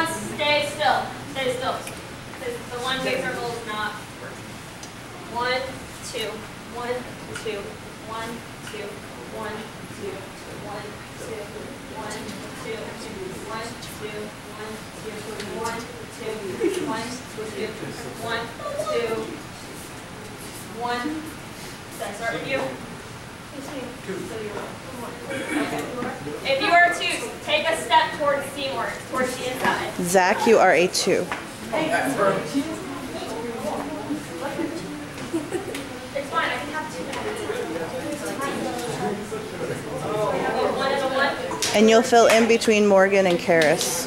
Everyone stay still. Stay still. The one-way circle is not working. 1, 2, 1, 2, 1, 2, 1, 2, 1, 2, 1, 2, 1, 2, 1, 2, 1, 2, 1, 2, 1, 2, 1. Did I start with you? Okay. If you are a 2, take a step towards Seymour, towards the inside. Zach, you are a 2. It's fine, I can have 2. A 1 and a 1. And you'll fill in between Morgan and Karis.